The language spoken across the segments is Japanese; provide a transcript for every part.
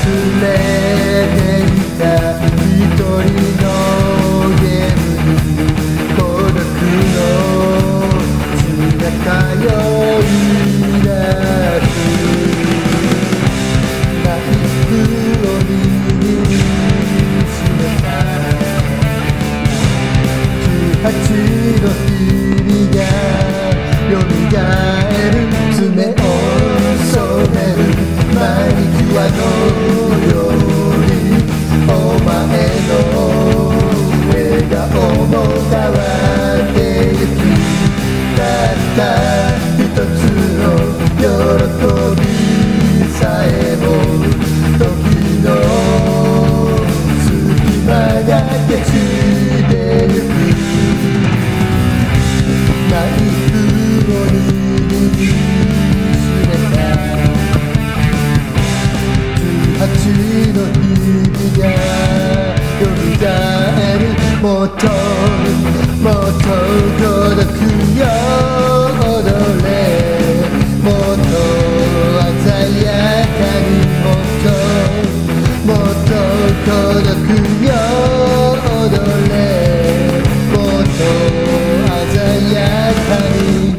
れていた一人のゲームに孤独の血が通い出すナイフを握りしめた18の日々がよみがえる爪を染めるマニキュアのようにお前の笑顔も変わってゆきたった一つの喜びさえも時の隙間が消してゆくナイフを握りしめた18の日々がよみがえるもっともっと届くよ踊れもっと鮮やかにもっともっと届くよ踊れもっと鮮やかに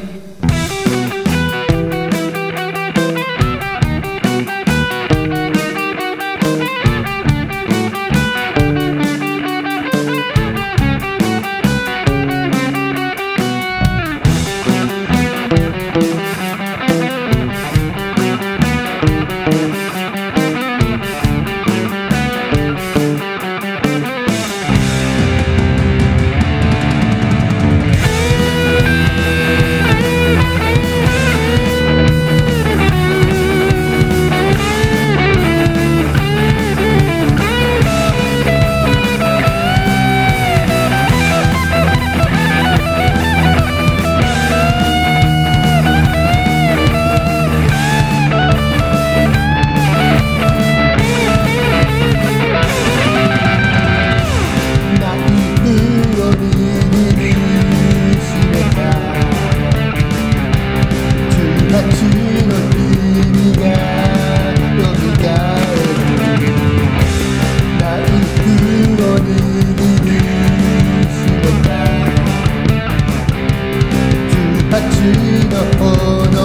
8の炎が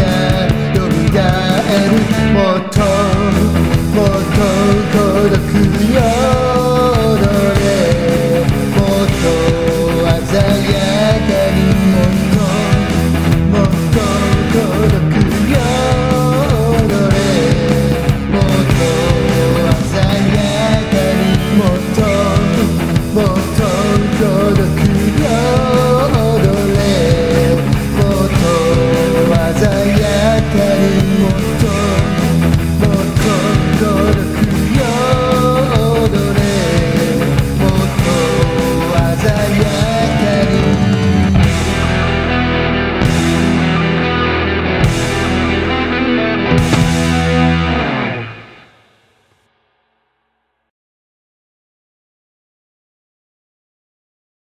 よみがえるもっともっと届く